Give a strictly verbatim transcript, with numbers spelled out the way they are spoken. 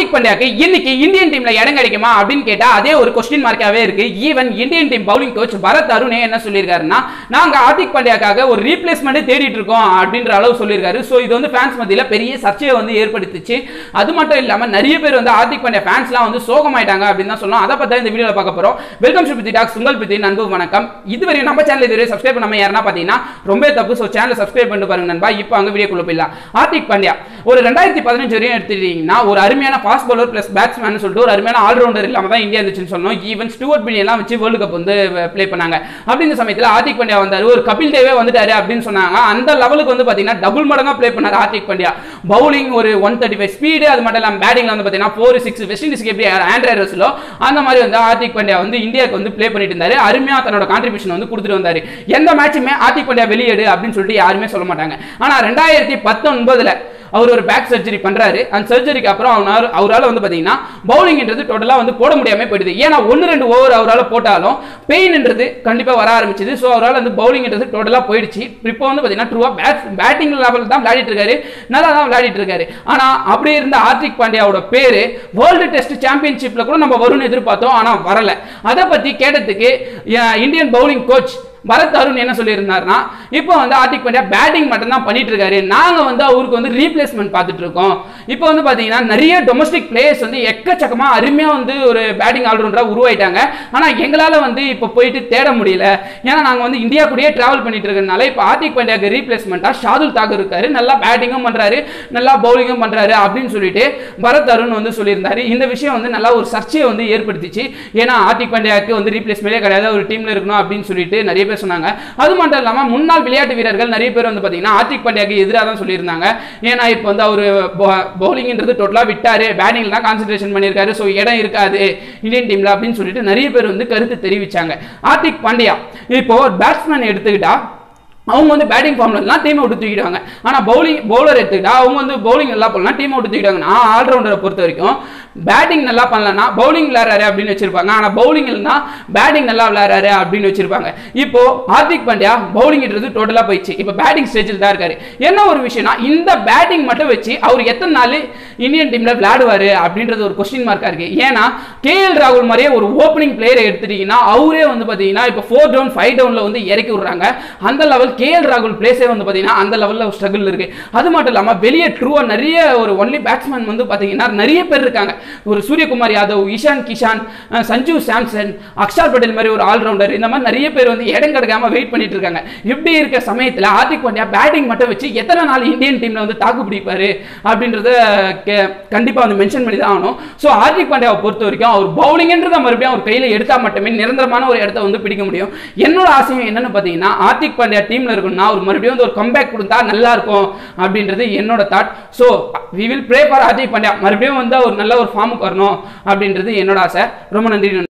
ஹார்திக் பாண்டியாக்கு இன்னைக்கு இந்தியன் டீம்ல இடம் கிடைக்குமா அப்படின்னு கேட்டா அதே ஒரு கொஸ்டின் மார்க்காவே இருக்கு. Even Indian team bowling coach Bharath அருணே என்ன சொல்லியிருக்காருன்னா, நாங்க ஹார்திக் பாண்டியாக்காக ஒரு ரீப்ளேஸ்மெண்ட் தேடிட்டு இருக்கோம் அப்படின்ற அளவு சொல்லியிருக்காரு. ஸோ இது வந்து ஃபேன்ஸ் மத்தியில் பெரிய சர்ச்சையை வந்து ஏற்படுத்திச்சு. அது மட்டும் இல்லாம நிறைய பேர் வந்து ஹார்திக் பாண்டியா ஃபேன்ஸ்லாம் வந்து சோகமாயிட்டாங்க அப்படின்னு தான் சொல்லலாம். அதை பத்தி இந்த வீடியோல பார்க்க போறோம். வெல்கம் டு பித்தி டாக்ஸ், உங்கள் பித்தி நண்பு வணக்கம். இதுவரை நம்ம சேனல் இதுவரை சப்ஸ்கிரைப் பண்ணாம யாருன்னா பாத்தீங்கன்னா ரொம்ப தப்பு. ஸோ சேனலை சப்ஸ்கிரைப் பண்ணிட்டு பாருங்க நண்பா. இப்போ அங்க வீடியோக்குள்ள போயிடலாம். ஹார்திக் பாண்டியா ஒரு ரெண்டாயிரத்தி பதினஞ்சு வரையும் எடுத்துட்டீங்கன்னா ஒரு அருமையான ஃபாஸ்ட் பவுலர் பிளஸ் பேட்ஸ்மேன் சொல்லிட்டு ஒரு அருமையான ஆல்ரவுண்டர் இல்லாம தான் இந்தியா இருந்துச்சுன்னு சொல்லணும். ஈவன் ஸ்டூவர்ட் பின்னி எல்லாம் வச்சு வேர்ல்டு கப் வந்து பிளே பண்ணாங்க. அப்படிங்கிற சமயத்தில் ஹார்திக் பாண்டியா வந்தாரு, ஒரு கபில் தேவே வந்துட்டாரு அப்படின்னு சொன்னாங்க. அந்த லெவலுக்கு வந்து பாத்தீங்கன்னா டபுள் மடங்கா பிளே பண்ணாரு ஹார்திக் பாண்டியா. பவுலிங் ஒரு ஒன் தேர்ட்டி ஃபைவ் ஸ்பீடு, அது மட்டும் இல்லாம பேட்டிங்ல வந்து பாத்தீங்கன்னா ஃபோர் சிக்ஸ் வெஸ்ட் இண்டீஸ்க்கு எப்படி ஆண்ட்ரே ரசலோ அந்த மாதிரி வந்து ஹார்திக் பாண்டியா வந்து இந்தியாவுக்கு வந்து பிளே பண்ணிட்டு இருந்தாரு. அருமையா தன்னோட கான்ட்ரிபியூஷன் வந்து கொடுத்துட்டு வந்தாரு. எந்த மேட்சுமே ஹார்திக் பாண்டியா வெளியேடு அப்படின்னு சொல்லிட்டு யாருமே சொல்ல மாட்டாங்க. ஆனா ரெண்டாயிரத்தி பத்தொன்பதுல அவர் ஒரு பேக் சர்ஜரி பண்றாரு. அந்த சர்ஜரிக்கு அப்புறம் அவரால் அவரால் வந்து பாத்தீங்கன்னா பவுலிங்ன்றது டோட்டலா வந்து போட முடியாம போயிடுது. ஏன்னா ஒன்னு ரெண்டு ஓவர் அவரால் போட்டாலும் பெயின்ன்றது கண்டிப்பா வர ஆரம்பிச்சது. ஸோ அவரால் வந்து பவுலிங்ன்றது டோட்டலா போயிடுச்சு. இப்போ வந்து பாத்தீங்கன்னா ட்ரூவா பேட்டிங் லெவல் தான் விளையாடிட்டு இருக்காரு, நல்லா தான் விளையாடிட்டு இருக்காரு. ஆனா அப்படியே இருந்த ஹார்திக் பாண்டியாவோட பேரு வேர்ல்டு டெஸ்ட் சாம்பியன்ஷிப்ல கூட நம்ம வரும்னு எதிர்பார்த்தோம், ஆனா வரல. அதை பத்தி கேட்டதுக்கு Indian bowling coach Bharath Arun என்ன சொல்லியிருந்தாருன்னா, இப்போ வந்து ஹார்திக் பாண்டியா பேட்டிங் மட்டும் தான் பண்ணிட்டு இருக்காரு, நாங்க வந்து அவருக்கு வந்து ரீப்ளேஸ்மெண்ட் பார்த்துட்டு இருக்கோம். இப்போ வந்து பாத்தீங்கன்னா நிறைய டொமஸ்டிக் பிளேயர்ஸ் வந்து எக்கச்சக்கமா அருமையா வந்து ஒரு பேட்டிங் ஆல்ரவுண்டரா உருவாயிட்டாங்க. ஆனா எங்களால வந்து இப்போ போயிட்டு தேட முடியல. ஏன்னா நாங்க வந்து இந்தியா கூடயே டிராவல் பண்ணிட்டு இருக்கனால இப்போ ஹார்திக் பாண்டியாக்கு ரீப்ளேஸ்மெண்டா ஷாதுல் தாக்கூர் இருக்காரு, நல்லா பேட்டிங்கும் பண்றாரு, நல்லா பவுலிங்கும் பண்றாரு அப்படின்னு சொல்லிட்டு பரத் அருண் வந்து சொல்லியிருந்தாரு. இந்த விஷயம் வந்து நல்லா ஒரு சர்ச்சையை வந்து ஏற்படுத்திச்சு. ஏன்னா ஹார்திக் பாண்டியாக்கு வந்து ரீப்ளேஸ்மெண்டே கிடையாது, ஒரு டீம்ல இருக்கணும் அப்படின்னு சொல்லிட்டு நிறைய சொன்னாங்க. அது மட்டும் இல்லாம முன்னாள் விளையாட்டு வீரர்கள் நிறைய பேர் வந்து பாத்தீங்கன்னா ஹார்திக் பாண்டியாக்கு எதிராக தான் சொல்லியிருந்தாங்க. ஏன்னா இப்போ வந்து அவர் பவுலிங்ன்றது டோட்டலா விட்டாரு, பேட்டிங்ல தான் கான்சென்ட்ரேஷன் பண்ணியிருக்காரு, ஸோ இடம் இருக்காது இந்தியன் டீம்ல அப்படின்னு சொல்லிட்டு நிறைய பேர் வந்து கருத்து தெரிவிச்சாங்க. ஹார்திக் பாண்டியா இப்போ பேட்ஸ்மேன் எடுத்துக்கிட்டா அவங்க வந்து பேட்டிங் ஃபார்ம்லாம் டீம் அவுட் தூக்கிடுவாங்க. ஆனால் பவுலிங் பவுலர் எடுத்துக்கிட்டா அவங்க வந்து பவுலிங் நல்லா பண்ணலாம், டீம் அவுட் தூக்கிடுவாங்க. நான் ஆல்ரவுண்டரை பொறுத்த வரைக்கும் பேட்டிங் நல்லா பண்ணலன்னா பவுலிங் விளையாடுறாரு அப்படின்னு வச்சிருப்பாங்க. ஆனால் பவுலிங் இல்லைன்னா பேட்டிங் நல்லா விளையாடுறாரு அப்படின்னு வச்சிருப்பாங்க. இப்போ ஹார்திக் பாண்டியா பவுலிங்ன்றது டோட்டலாக போயிடுச்சு, இப்போ பேட்டிங் ஸ்டேஜில் தான் இருக்காரு. என்ன ஒரு விஷயம்னா இந்த பேட்டிங் மட்டும் வச்சு அவர் எத்தனை நாள் இந்தியன் டீம்ல விளையாடுவாரு அப்படின்றது ஒரு கொஸ்டின் மார்க்கா இருக்கு. ஏன்னா கே எல் ராகுல் மாதிரியே ஒரு ஓப்பனிங் பிளேயரை எடுத்துட்டீங்கன்னா அவரே வந்து பார்த்தீங்கன்னா இப்போ ஃபோர் டவுன் ஃபைவ் டவுன்ல வந்து இறக்கி விடுறாங்க. அந்த லெவல் கே எல் ராகுல் பிளேஸே வந்து பாத்தீங்கன்னா அந்த லெவல்ல ஒரு ஸ்ட்ரகிள் இருக்கு. அது மட்டும் இல்லாம வெளியே ட்ரூவா நிறைய ஒரு ஒன்லி பேட்ஸ்மேன் வந்து பாத்தீங்கன்னா நிறைய பேர் இருக்காங்க. ஒரு சூரியகுமார் யாதவ், இஷான் கிஷான், சஞ்சு சாம்சன், அக்ஷர் பட்டேல் மாதிரி ஒரு ஆல்ரவுண்டர், இந்த மாதிரி நிறைய பேர் வந்து இடம் கிடைக்காம வெயிட் பண்ணிட்டு இருக்காங்க. இப்படி இருக்க சமயத்தில் ஹார்திக் பாண்டியா பேட்டிங் மட்டும் வச்சு எத்தனை நாள் இந்தியன் டீம்ல வந்து தாக்கு பிடிப்பாரு அப்படின்றத கண்டிப்பா வந்து மென்ஷன் பண்ணி தான் ஆகணும். ஸோ ஹார்திக் பாண்டியாவை பொறுத்த வரைக்கும் அவர் பவுலிங்ன்றத மறுபடியும் அவர் கையில எடுத்தா மட்டுமே நிரந்தரமான ஒரு இடத்த வந்து பிடிக்க முடியும். என்னோட ஆசையும் என்னன்னு பாத்தீங்கன்னா ஹார்திக் பாண்டியா டீம்ல இருக்கணும்னா ஒரு மறுபடியும் வந்து ஒரு கம்பேக் கொடுத்தா நல்லா இருக்கும் அப்படின்றது என்னோட thought. So we will pray for Hardik Pandya மறுபடியும் வந்து ஒரு நல்ல ஒரு ஃபார்முக்கு வரணும் அப்படின்றது என்னோட ஆசை. ரொம்ப நன்றி.